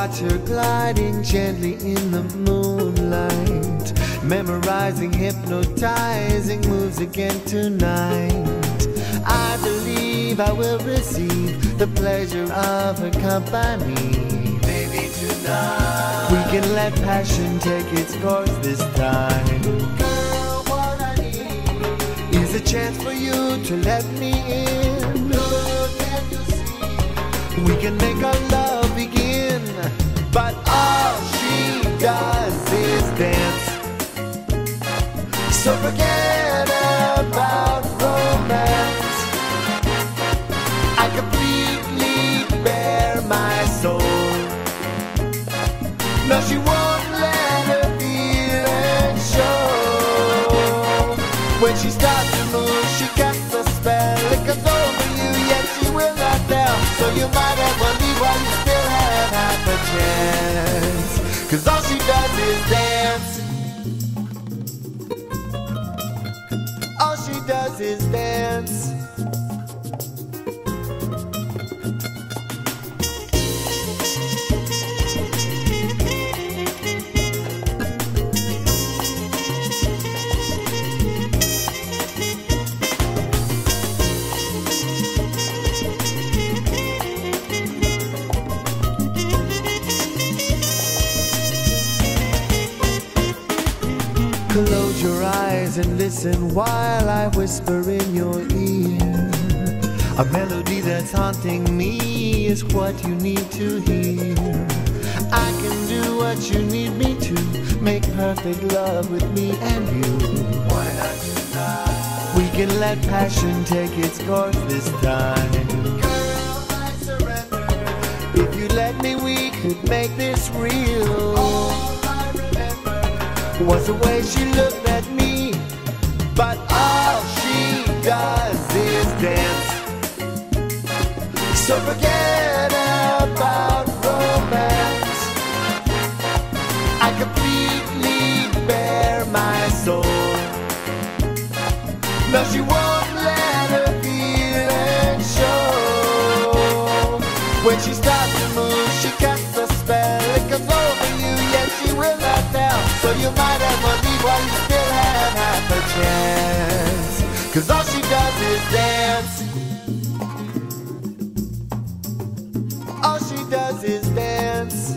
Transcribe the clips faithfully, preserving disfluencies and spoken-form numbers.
watch her gliding gently in the moonlight, memorizing, hypnotizing moves again tonight. I believe I will receive the pleasure of her company. Maybe tonight we can let passion take its course this time. Girl, what I need is a chance for you to let me in. Look and you'll see we can make our love begin, but all she does is dance. So forget about romance. I completely bare my soul. No, she won't let her feelings show. When she starts to move, she casts a spell. It comes over you, yet she will not tell. So you might as well leave while you still have half a chance. Cause all she does is dance. All she does is dance. Close your eyes and listen while I whisper in your ear. A melody that's haunting me is what you need to hear. I can do what you need me to, make perfect love with me and you. Why not tonight? We can let passion take its course this time. Girl, I surrender. If you let me, we could make this real. Was the way she looked at me, but all she does is dance. So forget about romance. I completely bare my soul. No, she won't let her feelings show. When she starts to move, she casts a spell. It comes over you, yet she will not tell. So you might as well leave while you still have half a chance. Cause all she does is dance. All she does is dance.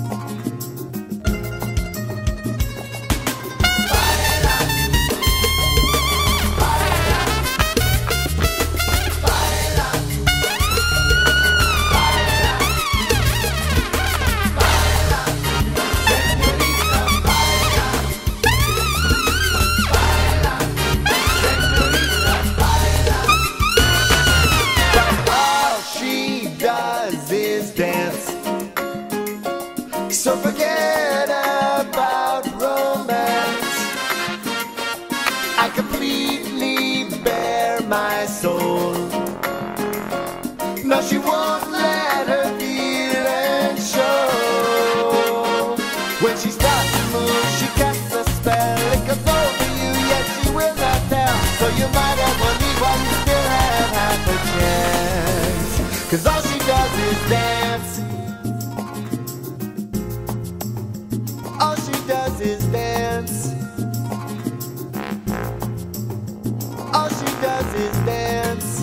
So forget about romance. I completely bare my soul. No, she won't let her feelings show. When she starts to move, she casts a spell. It comes over you, yet she will not tell. So you might as well leave while you still have half a chance. Cause all she does is dance. All she does is dance. All she does is dance.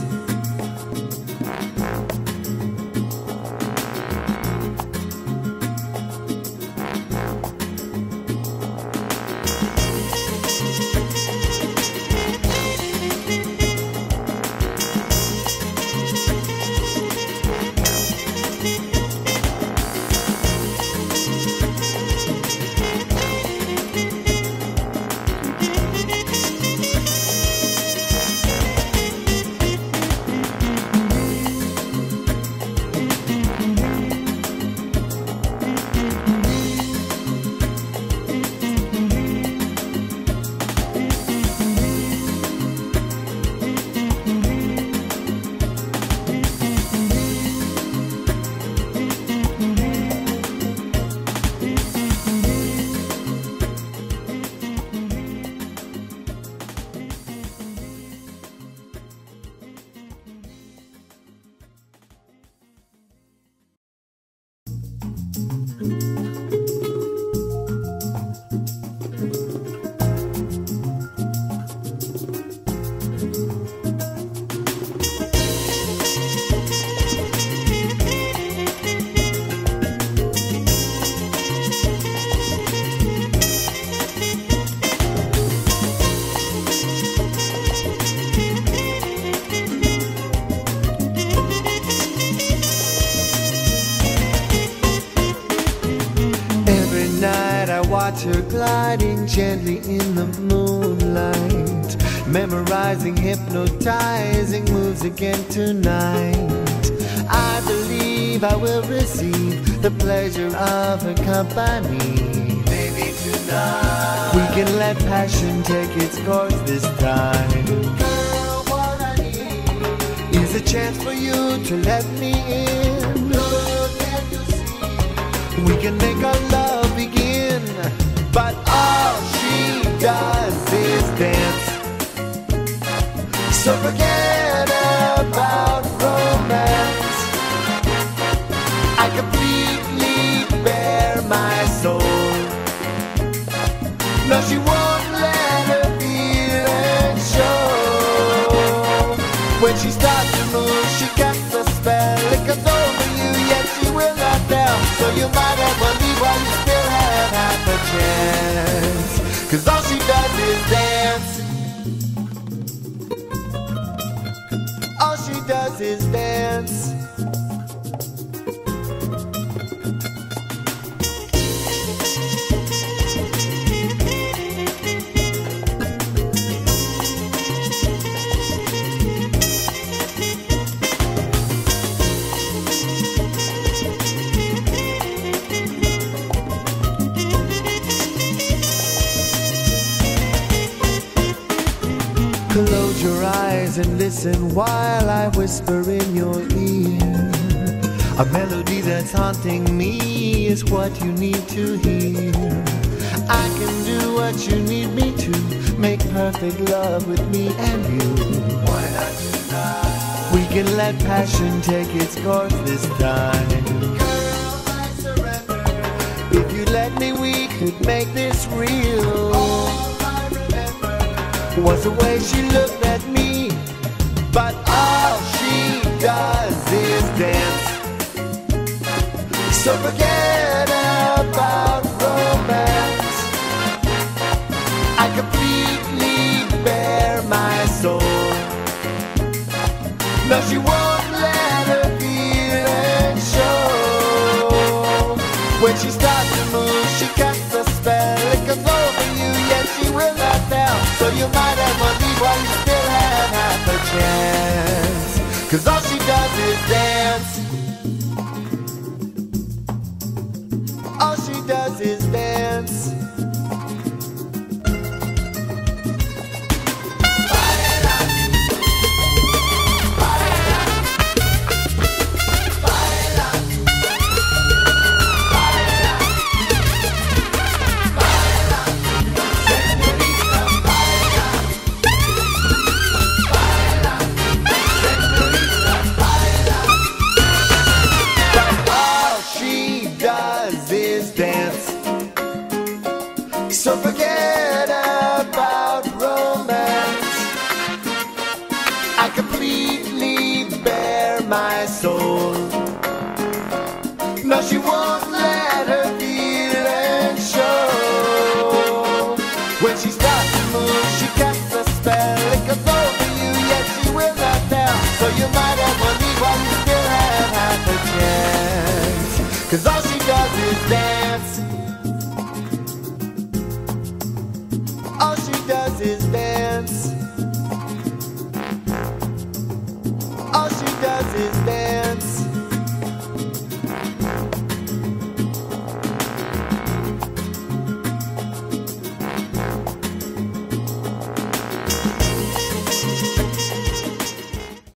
watch her gliding gently in the moonlight, memorizing, hypnotizing moves again tonight. I believe I will receive the pleasure of her company. Maybe tonight we can let passion take its course this time. Girl, what I need is a chance for you to let me in. Look, can you see? We can make our love begin, but all she does is dance. So forget about romance. I completely bare my soul. No, she won't let her feelings show. When she starts to move, she casts a spell. It comes over you, yet she will not tell. So you might as well leave while you still have half a chance. Cause all she does is dance. All she does is dance. Close your eyes and listen while I whisper in your ear. A melody that's haunting me is what you need to hear. I can do what you need me to, make perfect love with me and you. Why not tonight? We can let passion take its course this time. Girl, I surrender. If you let me, we could make this real. Was the way she looked at me, but all she does is dance. So forget about romance. I completely bare my soul. No, she won't let her feelings show. When she starts to move, she casts a spell. It comes over you, yet she will not tell. So you might as well leave while you still have half a chance. Cause all she does is dance. All she does is dance. So forget about romance. I completely bare my soul. No, she won't let her feelings show. When she starts to move, she casts a spell. It comes over you, yet she will not tell. So you might as well leave while you still have half a chance. Cause all she does is dance. All she does is dance. All she does is dance.